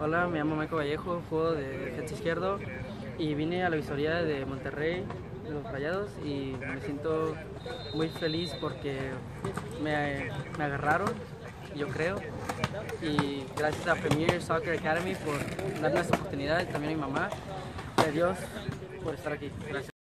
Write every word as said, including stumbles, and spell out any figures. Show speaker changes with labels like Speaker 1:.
Speaker 1: Hola, me llamo Michael Vallejo, juego de defensa izquierdo y vine a la visoría de Monterrey, de los Rayados, y me siento muy feliz porque me, me agarraron, yo creo, y gracias a Premier Soccer Academy por darme esta oportunidad, y también a mi mamá y a Dios por estar aquí. Gracias.